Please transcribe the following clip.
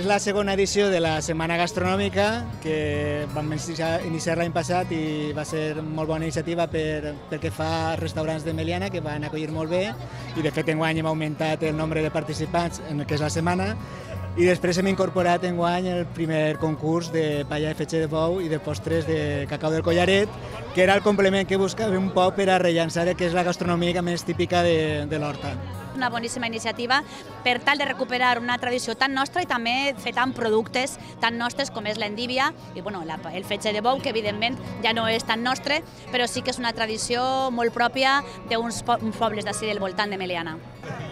la segona edició de la Setmana Gastronòmica, que vam iniciar l'any passat i va ser molt bona iniciativa pel que fa als restaurants de Meliana, que van acollir molt bé, i de fet enguany hem augmentat el nombre de participants en el que és la setmana, i després hem incorporat enguany el primer concurs de palla de fetge de bou i de postres de cacau del Collaret, que era el complement que buscava un poc per a rellançar el que és la gastronomia més típica de l'Horta. Una boníssima iniciativa per tal de recuperar una tradició tan nostra i també feta amb productes tan nostres com és l'endívia i el fetge de bou, que evidentment ja no és tan nostre, però sí que és una tradició molt pròpia d'uns pobles d'ací del voltant de Meliana.